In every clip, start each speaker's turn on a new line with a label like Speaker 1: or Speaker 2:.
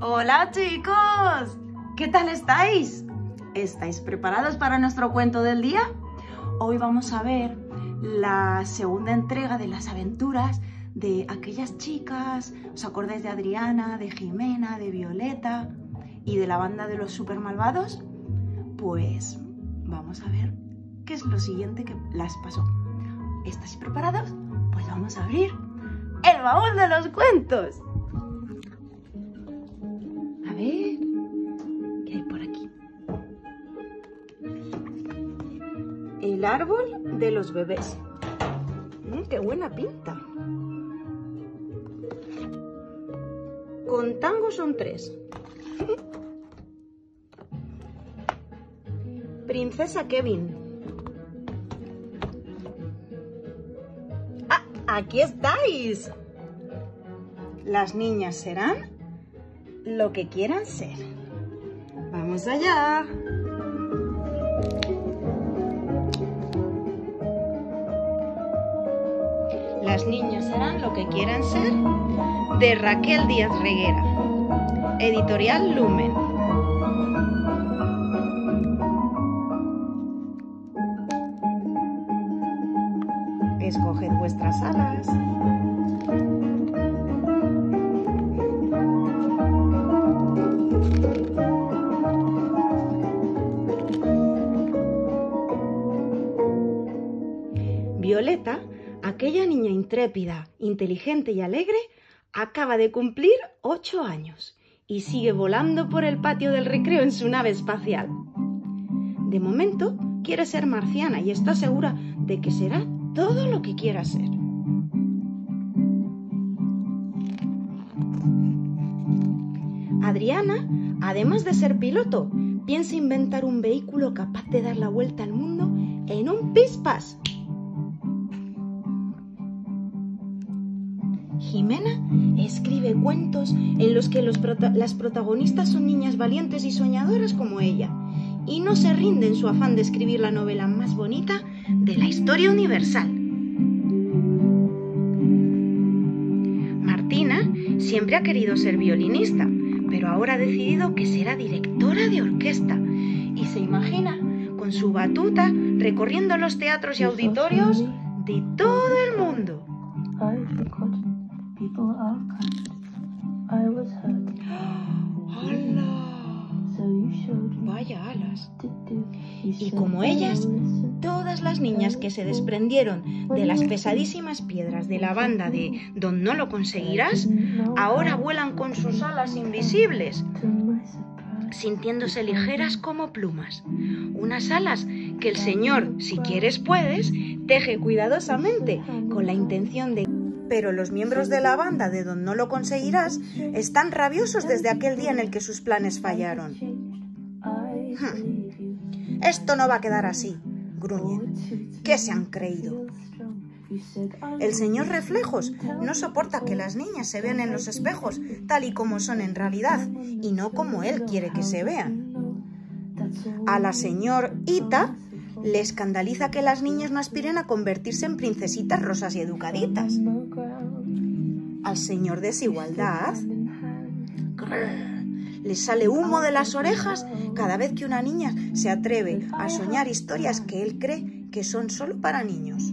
Speaker 1: Hola chicos, ¿qué tal estáis? ¿Estáis preparados para nuestro cuento del día? Hoy vamos a ver la segunda entrega de las aventuras de aquellas chicas. ¿Os acordáis de Adriana, de Jimena, de Violeta y de la banda de los super malvados? Pues vamos a ver qué es lo siguiente que las pasó. ¿Estáis preparados? Pues vamos a abrir el baúl de los cuentos. A ver, ¿qué hay por aquí? El árbol de los bebés. ¡Qué buena pinta! Con tango son 3. Princesa Kevin. ¡Ah! ¡Aquí estáis! Las niñas serán lo que quieran ser. ¡Vamos allá! Las niñas serán lo que quieran ser, de Raquel Díaz Reguera, editorial Lumen. Escoged vuestras alas. Violeta, aquella niña intrépida, inteligente y alegre, acaba de cumplir 8 años y sigue volando por el patio del recreo en su nave espacial. De momento quiere ser marciana y está segura de que será todo lo que quiera ser. Adriana, además de ser piloto, piensa inventar un vehículo capaz de dar la vuelta al mundo en un pispás. Jimena escribe cuentos en los que las protagonistas son niñas valientes y soñadoras como ella, y no se rinde en su afán de escribir la novela más bonita de la historia universal. Martina siempre ha querido ser violinista, pero ahora ha decidido que será directora de orquesta y se imagina con su batuta recorriendo los teatros y auditorios de todo el mundo. ¡Hala! Vaya alas. Y como ellas, todas las niñas que se desprendieron de las pesadísimas piedras de la banda de Don No Lo Conseguirás, ahora vuelan con sus alas invisibles, sintiéndose ligeras como plumas. Unas alas que el Señor, si quieres puedes, teje cuidadosamente con la intención de... Pero los miembros de la banda de Don No Lo Conseguirás están rabiosos desde aquel día en el que sus planes fallaron. Esto no va a quedar así, gruñen. ¿Qué se han creído? El señor Reflejos no soporta que las niñas se vean en los espejos tal y como son en realidad y no como él quiere que se vean. A la señor Ita le escandaliza que las niñas no aspiren a convertirse en princesitas rosas y educaditas. Al señor Desigualdad le sale humo de las orejas cada vez que una niña se atreve a soñar historias que él cree que son solo para niños.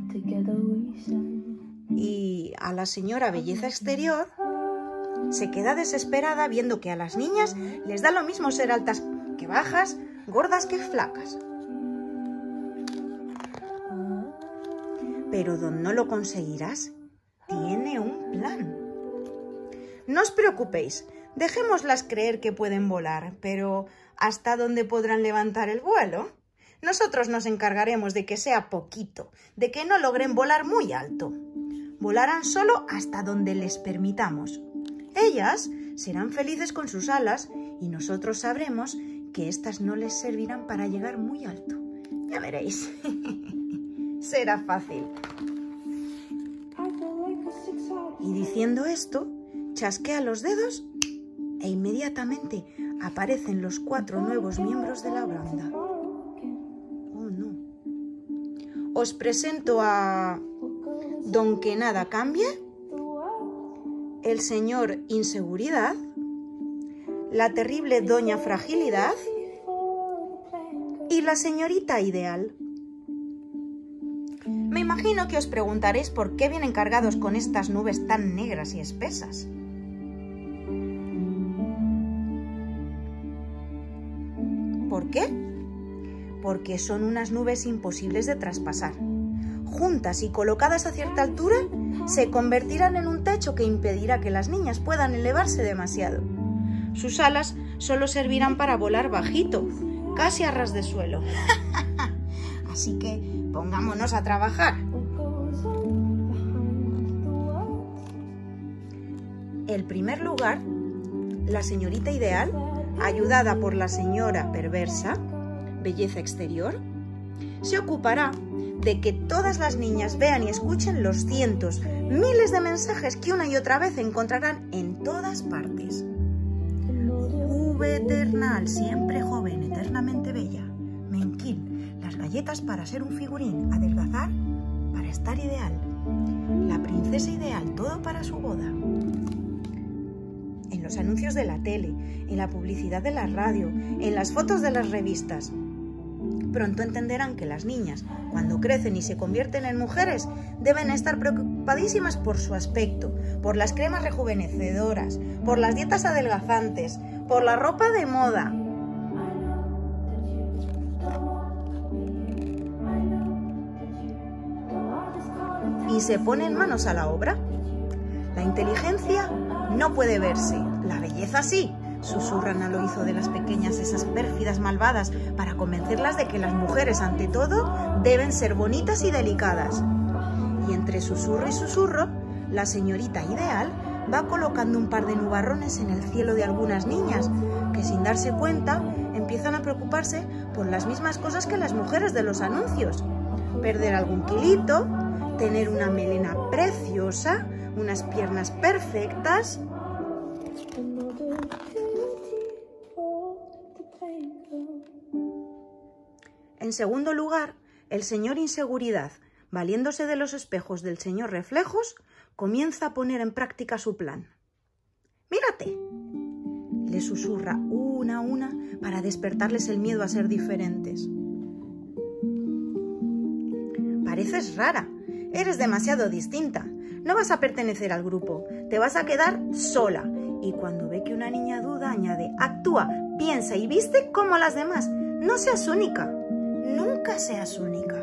Speaker 1: Y a la señora Belleza Exterior se queda desesperada viendo que a las niñas les da lo mismo ser altas que bajas, gordas que flacas. Pero Don No Lo Conseguirás tiene un plan. No os preocupéis, dejémoslas creer que pueden volar, pero ¿hasta dónde podrán levantar el vuelo? Nosotros nos encargaremos de que sea poquito, de que no logren volar muy alto. Volarán solo hasta donde les permitamos. Ellas serán felices con sus alas y nosotros sabremos que éstas no les servirán para llegar muy alto. Ya veréis. Será fácil. Y diciendo esto, chasquea los dedos e inmediatamente aparecen los 4 nuevos miembros de la banda. Oh, no. Os presento a Don Que Nada Cambie, el señor Inseguridad, la terrible Doña Fragilidad y la señorita Ideal. Me imagino que os preguntaréis por qué vienen cargados con estas nubes tan negras y espesas. ¿Por qué? Porque son unas nubes imposibles de traspasar. Juntas y colocadas a cierta altura, se convertirán en un techo que impedirá que las niñas puedan elevarse demasiado. Sus alas solo servirán para volar bajito, casi a ras de suelo. Así que pongámonos a trabajar. En primer lugar, la señorita Ideal, ayudada por la señora Perversa, Belleza Exterior, se ocupará de que todas las niñas vean y escuchen los cientos, miles de mensajes que una y otra vez encontrarán en todas partes. Juve eternal, siempre joven, eternamente bella. Menquil, las galletas para ser un figurín, adelgazar para estar ideal. La princesa ideal, todo para su boda. En los anuncios de la tele, en la publicidad de la radio, en las fotos de las revistas. Pronto entenderán que las niñas, cuando crecen y se convierten en mujeres, deben estar preocupadísimas por su aspecto, por las cremas rejuvenecedoras, por las dietas adelgazantes, por la ropa de moda. Y se ponen manos a la obra. La inteligencia no puede verse, la belleza sí. Susurran al oído de las pequeñas esas pérfidas malvadas para convencerlas de que las mujeres, ante todo, deben ser bonitas y delicadas. Y entre susurro y susurro, la señorita Ideal va colocando un par de nubarrones en el cielo de algunas niñas, que sin darse cuenta empiezan a preocuparse por las mismas cosas que las mujeres de los anuncios. Perder algún kilito, tener una melena preciosa, unas piernas perfectas. En segundo lugar, el señor Inseguridad, valiéndose de los espejos del señor Reflejos, comienza a poner en práctica su plan. ¡Mírate!, le susurra una a una para despertarles el miedo a ser diferentes. Pareces rara, eres demasiado distinta, no vas a pertenecer al grupo, te vas a quedar sola. Y cuando ve que una niña duda, añade, actúa, piensa y viste como las demás, no seas única. Nunca seas única.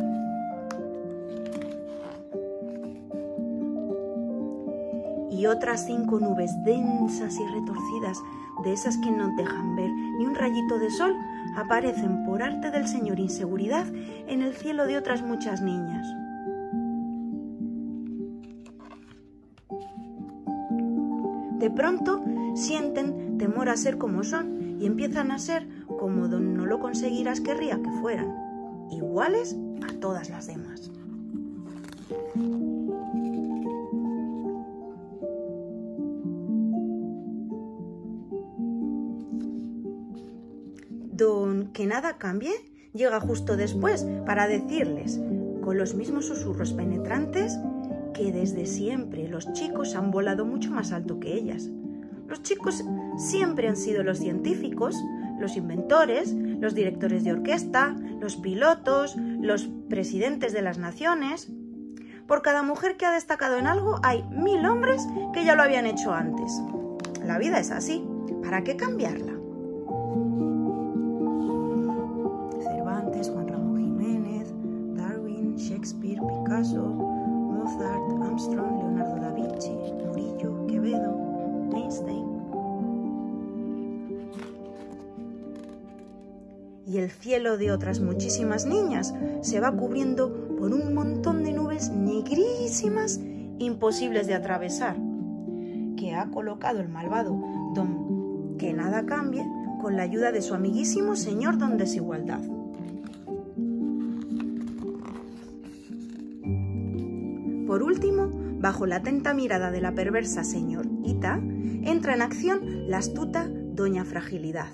Speaker 1: Y otras 5 nubes densas y retorcidas, de esas que no dejan ver ni un rayito de sol, aparecen por arte del señor Inseguridad en el cielo de otras muchas niñas. De pronto sienten temor a ser como son y empiezan a ser como don No lo conseguirás querría que fueran, iguales a todas las demás. Don Que nada cambie llega justo después para decirles, con los mismos susurros penetrantes, que desde siempre los chicos han volado mucho más alto que ellas. Los chicos siempre han sido los científicos, los inventores, los directores de orquesta, los pilotos, los presidentes de las naciones. Por cada mujer que ha destacado en algo hay 1000 hombres que ya lo habían hecho antes. La vida es así, ¿para qué cambiarla? Cervantes, Juan Ramón Jiménez, Darwin, Shakespeare, Picasso, Mozart, Armstrong, Leonardo da Vinci, Murillo, Quevedo, Einstein. Y el cielo de otras muchísimas niñas se va cubriendo por un montón de nubes negrísimas imposibles de atravesar, que ha colocado el malvado Don Que nada cambie con la ayuda de su amiguísimo señor Don Desigualdad. Por último, bajo la atenta mirada de la perversa señorita, entra en acción la astuta Doña Fragilidad.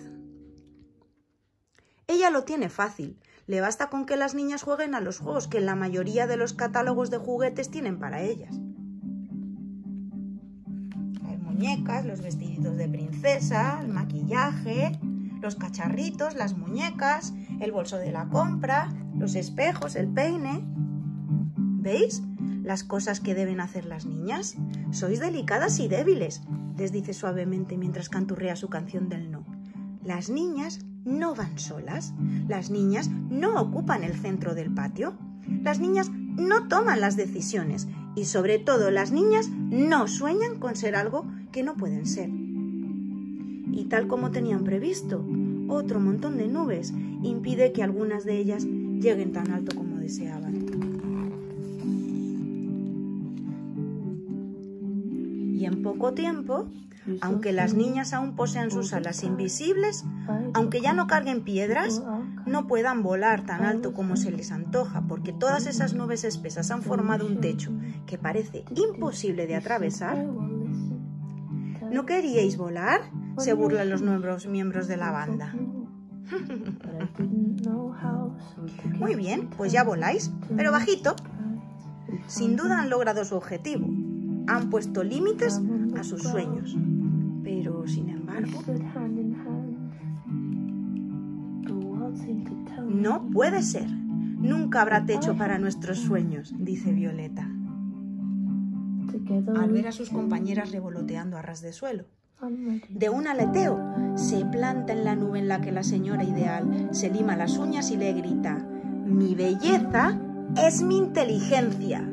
Speaker 1: Ella lo tiene fácil, le basta con que las niñas jueguen a los juegos que la mayoría de los catálogos de juguetes tienen para ellas. muñecas, los vestiditos de princesa, el maquillaje, los cacharritos, las muñecas, el bolso de la compra, los espejos, el peine. ¿Veis las cosas que deben hacer las niñas? Sois delicadas y débiles, les dice suavemente mientras canturrea su canción del no. Las niñas no van solas, las niñas no ocupan el centro del patio, las niñas no toman las decisiones y sobre todo las niñas no sueñan con ser algo que no pueden ser. Y tal como tenían previsto, otro montón de nubes impide que algunas de ellas lleguen tan alto como deseaban. Y en poco tiempo, aunque las niñas aún posean sus alas invisibles, aunque ya no carguen piedras, no puedan volar tan alto como se les antoja, porque todas esas nubes espesas han formado un techo que parece imposible de atravesar. ¿No queríais volar?, se burlan los nuevos miembros de la banda. Muy bien, pues ya voláis, pero bajito. Sin duda han logrado su objetivo. Han puesto límites a sus sueños. Pero, sin embargo, no puede ser. Nunca habrá techo para nuestros sueños, dice Violeta, al ver a sus compañeras revoloteando a ras de suelo. De un aleteo, se planta en la nube en la que la señora ideal se lima las uñas y le grita: «Mi belleza es mi inteligencia».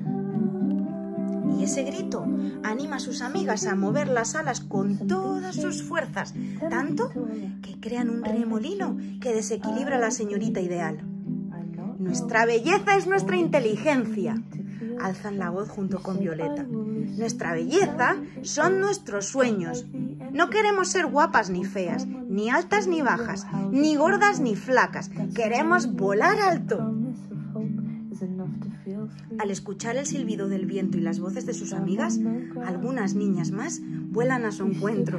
Speaker 1: Y ese grito anima a sus amigas a mover las alas con todas sus fuerzas, tanto que crean un remolino que desequilibra a la señorita ideal. «Nuestra belleza es nuestra inteligencia», alzan la voz junto con Violeta. «Nuestra belleza son nuestros sueños. No queremos ser guapas ni feas, ni altas ni bajas, ni gordas ni flacas. Queremos volar alto». Al escuchar el silbido del viento y las voces de sus amigas, algunas niñas más vuelan a su encuentro.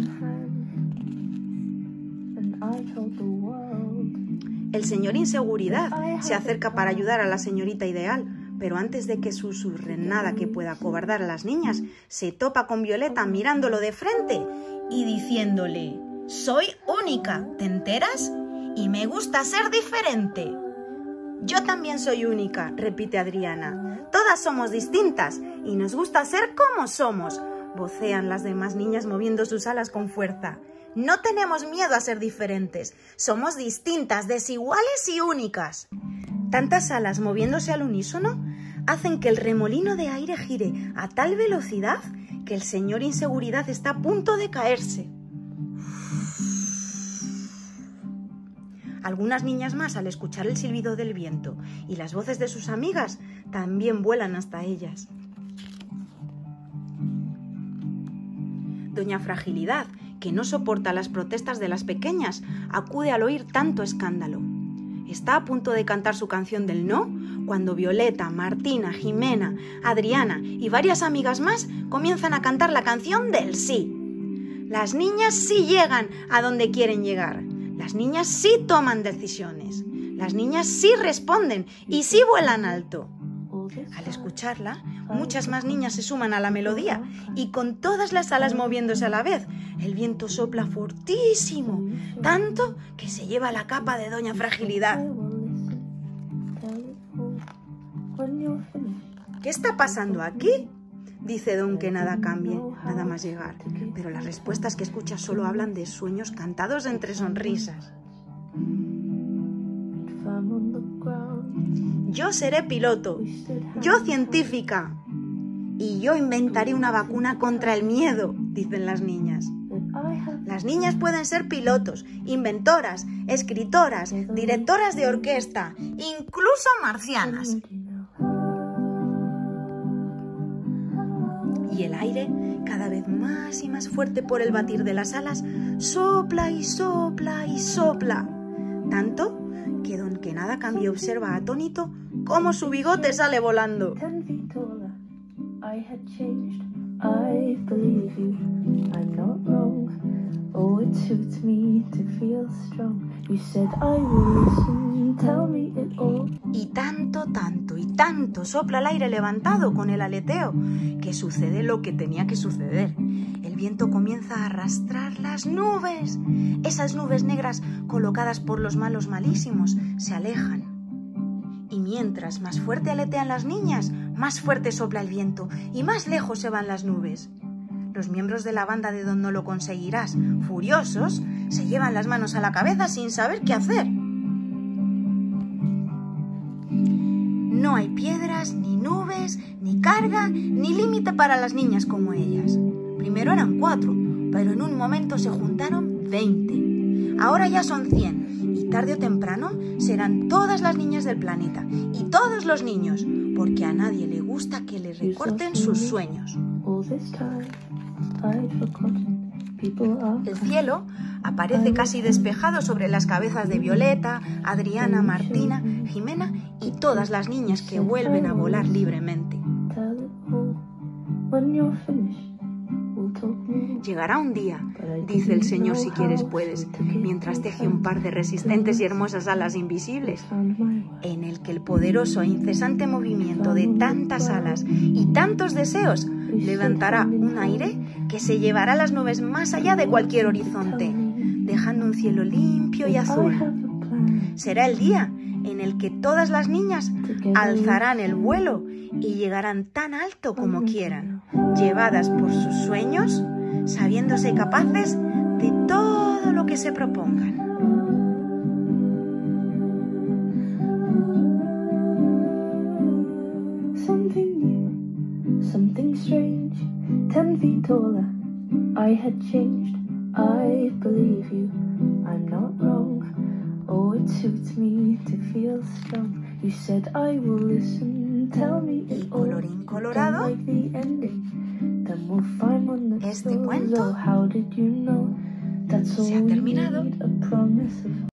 Speaker 1: El señor Inseguridad se acerca para ayudar a la señorita ideal, pero antes de que susurren nada que pueda acobardar a las niñas, se topa con Violeta mirándolo de frente y diciéndole: «Soy única, ¿te enteras? Y me gusta ser diferente». «Yo también soy única», repite Adriana. «Todas somos distintas y nos gusta ser como somos», vocean las demás niñas moviendo sus alas con fuerza. «No tenemos miedo a ser diferentes, somos distintas, desiguales y únicas». Tantas alas moviéndose al unísono hacen que el remolino de aire gire a tal velocidad que el señor Inseguridad está a punto de caerse. Algunas niñas más, al escuchar el silbido del viento y las voces de sus amigas, también vuelan hasta ellas. Doña Fragilidad, que no soporta las protestas de las pequeñas, acude al oír tanto escándalo. Está a punto de cantar su canción del no, cuando Violeta, Martina, Jimena, Adriana y varias amigas más comienzan a cantar la canción del sí. Las niñas sí llegan a donde quieren llegar. Las niñas sí toman decisiones. Las niñas sí responden y sí vuelan alto. Al escucharla, muchas más niñas se suman a la melodía y con todas las alas moviéndose a la vez, el viento sopla fortísimo, tanto que se lleva la capa de Doña Fragilidad. ¿Qué está pasando aquí?, dice Don que nada cambie, nada más llegar, pero las respuestas que escucha solo hablan de sueños cantados entre sonrisas. Yo seré piloto, yo científica y yo inventaré una vacuna contra el miedo, dicen las niñas. Las niñas pueden ser pilotos, inventoras, escritoras, directoras de orquesta, incluso marcianas. Y el aire, cada vez más y más fuerte por el batir de las alas, sopla y sopla y sopla. Tanto que Don que nada cambia observa atónito cómo su bigote sale volando. Y tanto sopla el aire levantado con el aleteo, que sucede lo que tenía que suceder. el viento comienza a arrastrar las nubes. Esas nubes negras colocadas por los malos malísimos se alejan. Y mientras más fuerte aletean las niñas, más fuerte sopla el viento y más lejos se van las nubes. Los miembros de la banda de Don No Lo Conseguirás, furiosos, se llevan las manos a la cabeza sin saber qué hacer. No hay piedras, ni nubes, ni carga, ni límite para las niñas como ellas. Primero eran 4, pero en un momento se juntaron 20. Ahora ya son 100, y tarde o temprano serán todas las niñas del planeta, y todos los niños, porque a nadie le gusta que le recorten sus sueños. El cielo aparece casi despejado sobre las cabezas de Violeta, Adriana, Martina, Jimena y todas las niñas que vuelven a volar libremente. Llegará un día, dice el Señor si quieres puedes, mientras teje un par de resistentes y hermosas alas invisibles, en el que el poderoso e incesante movimiento de tantas alas y tantos deseos levantará un aire que se llevará las nubes más allá de cualquier horizonte, dejando un cielo limpio y azul. Será el día en el que todas las niñas alzarán el vuelo y llegarán tan alto como quieran, llevadas por sus sueños, sabiéndose capaces de todo lo que se propongan.
Speaker 2: Something strange, 10 feet taller. I had changed, I believe you. I'm not wrong. Oh, it suits me to feel strong. You said I will listen. Tell me
Speaker 1: y colorín colorado, este cuento se ha terminado.